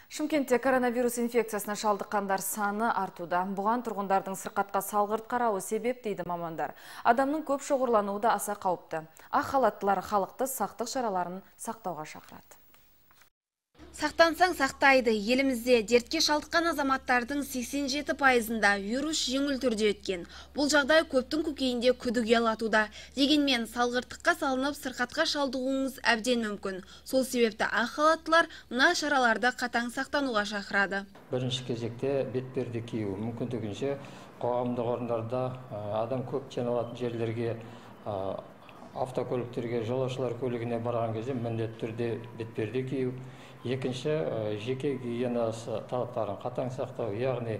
Шымкентте коронавирус инфекциясына шалдыққандар саны артуда. Бұған тұрғындардың сырқатқа салғырт қарауы себеп дейді мамандар. Адамның көп шоғырлануы да аса қауіпті. Ақ халаттылар халықты сақтық шараларын сақтауға шақырады. Сақтансаң сақтайды. Елімізде дертке шалдыққан азаматтардың 87%-ында вирус жеңіл түрде өткен. Бұл жағдай көптің көкейінде күдік ұялатуда. Дегенмен салғырттыққа салынып сырқатқа шалдығуыңыз әбден мүмкін. Сол себепті ақ халаттылар мына шараларды қатаң сақтануға шақырады. Бірінші кезекте бетперде кию, мүмкіндігінше қоғамдық орындарда, адам көп жиналатын жерлерге, автокөліктерге, жолаушылар көлігіне барған кезде міндетті түрде бетперде кию. Екінші, жеке гигиенасы талаптарын қатаң сақтау, яғни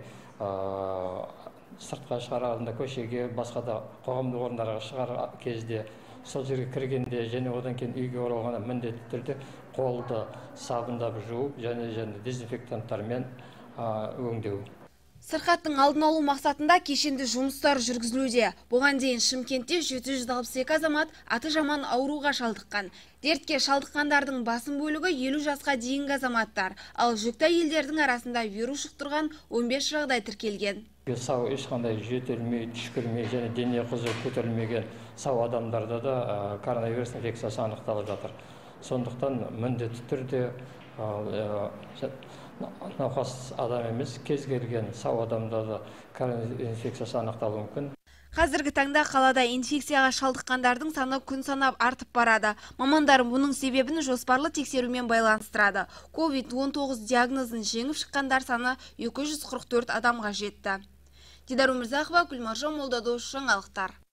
сыртқа шығарғанда, көшеге, басқа да қоғамдық орындарға шығар кезде, сол жерге кіргенде және одан кейін үйге оралғанда міндетті түрде қолды сабындап жуып және дезинфектанттармен өңдеу. Сырқаттың алдын алу мақсатында кешенді жұмыстар жүргізілуде. Бұған дейін Шымкентте 762 азамат аты жаман ауруға шалдыққан. Дертке шалдыққандардың басым бөлігі 50 жасқа дейінгі азаматтар, ал жүкті әйелдердің арасында вирус жұқтырған 15 жағдай тіркелген. Сау ешқандай жөтелмей, түшкірмей және дене қызуы көтерілмеген сау адамдарда да коронавирус инфекциясы анықталып жатыр. Сондықтан міндетті түрде науқас адам емес, кез келген сау адамда да коронавирус инфекциясы анықталуы мүмкін. Қазіргі таңда қалада инфекцияға шалдыққандардың саны күн санап артып барады. Мамандар бұның себебін жоспарлы тексерумен байланыстырады. COVID-19 диагнозын жеңіп шыққандар саны 244 адамға жетті. Дидар Өмірзақова, Гүлмаржан Молдадос, жаңалықтар.